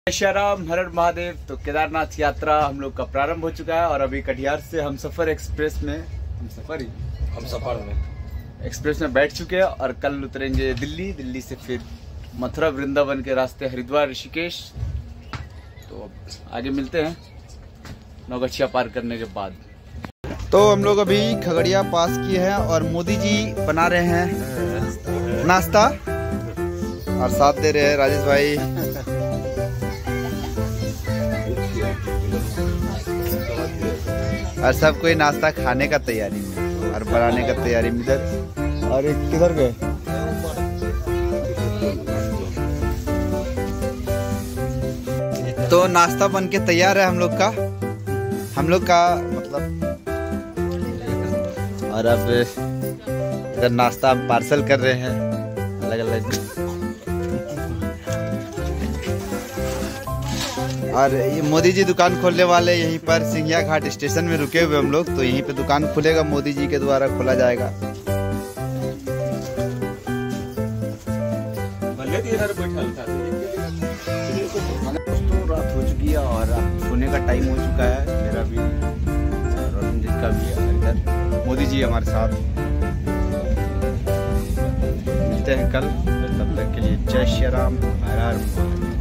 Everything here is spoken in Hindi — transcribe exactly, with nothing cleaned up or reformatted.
जय श्री राम, हर हर महादेव। तो केदारनाथ यात्रा हम लोग का प्रारंभ हो चुका है और अभी कटिहार से हम सफर एक्सप्रेस में हम सफर ही हम सफर में एक्सप्रेस में बैठ चुके हैं और कल उतरेंगे दिल्ली। दिल्ली से फिर मथुरा वृंदावन के रास्ते हरिद्वार ऋषिकेश। तो आगे मिलते हैं नौगछिया पार करने के बाद। तो हम लोग अभी खगड़िया पास किए हैं और मोदी जी बना रहे हैं नाश्ता और साथ दे रहे हैं राजेश भाई। और सब कोई नाश्ता खाने का तैयारी में और बनाने का तैयारी में। इधर और एक किधर गए? तो नाश्ता बन के तैयार है हम लोग का हम लोग का मतलब। और अब इधर नाश्ता पार्सल कर रहे हैं अलग अलग। और ये मोदी जी दुकान खोलने वाले यहीं पर सिंघिया घाट स्टेशन में रुके हुए हम लोग। तो यहीं पे दुकान खुलेगा, मोदी जी के द्वारा खोला जाएगा। रात हो चुकी है और सोने का टाइम हो चुका है मेरा भी और रंजित का भी। इधर मोदी जी हमारे साथ। मिलते हैं कल, तब तक के लिए जय श्री राम, हर हर महादेव।